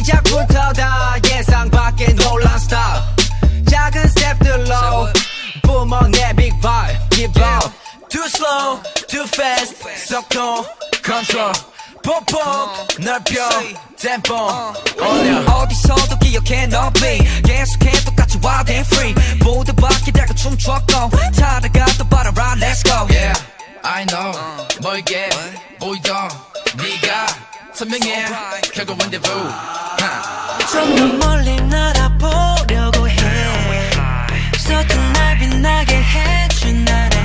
시작부터 다 예상 밖의 놀란 스타일. 작은 스텝들로 뿜어 내 big vibe. Keep up. Too slow, too fast. 속도 control. 폭폭 넓혀 템포 올려. 어디서도 기억해 너 beat. 계속해 똑같이 wild and free. 모두 바뀌다가 춤췄고 타다가 또 빨아라 let's go. Yeah, I know. 멀게 보이던 네가 선명해. 결국 rendezvous. 좀 더 멀리 날아보려고 해. 서툰 날 빛나게 해준 날에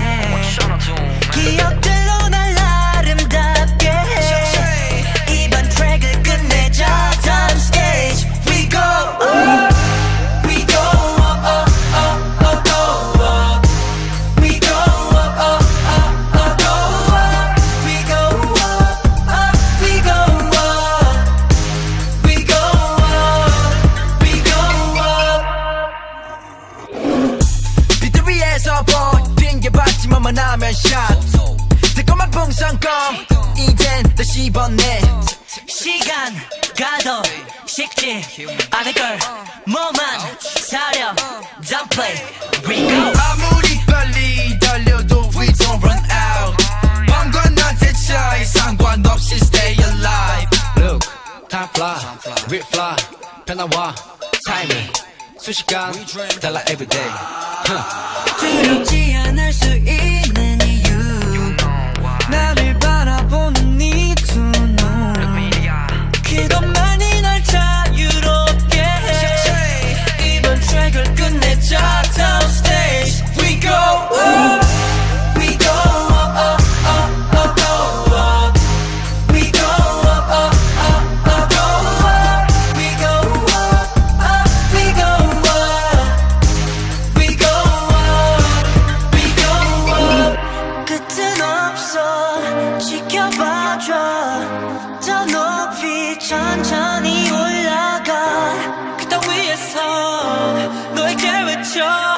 기억들로 날 아름답게 해. 이번 트랙을 끝내자. Time stage we go up. We go up up up up go up. We go up up up up go up. We go up up we go up. We go up we go up. 빛들 위에서 보이는 게 봤지만 하면 샷. 달콤한 풍선껌 이젠 다시 번네. 시간 가도 식지 않을 걸. 뭐만 사려 Don't play we go. 아무리 빨리 달려도 we don't run out. 밤과 낮의 차이 상관없이 stay alive. Look, time fly, we fly. 변화와 타이밍 순식간 달라 everyday. 두렵지 않을 수 있는 이유. 나를 바라보는 이 두 눈. 그것만이 날 자유롭게 해. 이번 트랙을 끝내자. Down stage we go up. We go up up up up go up. We go up up up up go up. We go up up we go up. We go up we go up. 끝은 없어 지켜봐줘. 더 높이 천천히 올라가. 그 땅 위에서 너에게 외쳐.